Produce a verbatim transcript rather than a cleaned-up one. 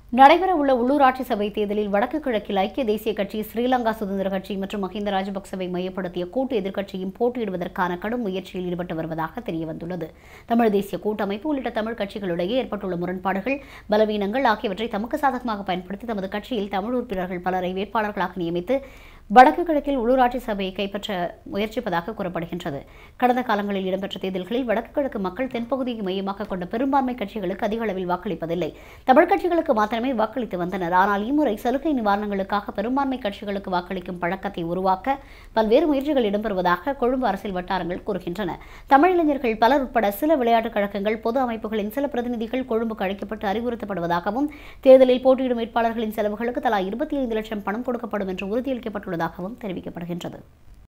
நடைபெறவுள்ள உள்ளூராட்சி சபை தேர்தலில் வடக்கு கிழக்கில் ஐக்கிய தேசிய கட்சி, ஸ்ரீலங்கா சுதந்திர கட்சி மற்றும் மஹிந்த ராஜபக்சவை மையப்படுத்திய கூட்டு எதிர்க்கட்சியும் போட்டியிடுவதற்கான கடும் முயற்சியில் ஈடுபட்டு வருவதாக தெரியவந்துள்ளது. தமிழ் தேசிய கூட்டமைப்பு உள்ளிட்ட தமிழ் கட்சிகளிடையே ஏற்பட்டுள்ள முரண்பாடுகள், பலவீனங்கள் ஆகியவற்றை தமக்கு சாதகமாக பயன்படுத்தி தமது கட்சியில் தமிழ் உறுப்பினர்கள் பலரை வேட்பாளர்களாக நியமித்து வடக்கு கிழக்கில் உள்ளூராட்சி சபையை கைப்பற்ற முயற்சிப்பதாக கூறப்படுகின்றது. கடந்த காலங்களில் இடம்பெற்ற தேர்தல்களில் வடக்கு கிழக்கு மக்கள் தென்பகுதியை மையமாக கொண்ட பெரும்பான்மை கட்சிகளுக்கு அதிக அளவில் வாக்களிப்பதில்லை. தமிழ் கட்சிகளுக்கு மாத்திரமே வாக்களித்து வந்தனர். ஆனால் இம்முறை சலுகை நிவாரணங்களுக்காக பெரும்பான்மை கட்சிகளுக்கு வாக்களிக்கும் பழக்கத்தை உருவாக்க பல்வேறு முயற்சிகள் இடம்பெறுவதாக கொழும்பு அரசியல் வட்டாரங்கள் கூறுகின்றன. தமிழ் இளைஞர்கள் பலர் உட்பட சில விளையாட்டுக் கழகங்கள், பொது அமைப்புகளின் சில பிரதிநிதிகள் கொழும்புக்கு அழைக்கப்பட்டு அறிவுறுத்தப்படுவதாகவும், தேர்தலில் போட்டியிடும் வேட்பாளர்களின் செலவுகளுக்கு தலா இருபத்தி ஐந்து லட்சம் பணம் கொடுக்கப்படும் என்று உறுதியளிக்கப்பட்டுள்ளதாகவும் தெரிவிக்கப்படுகின்றது.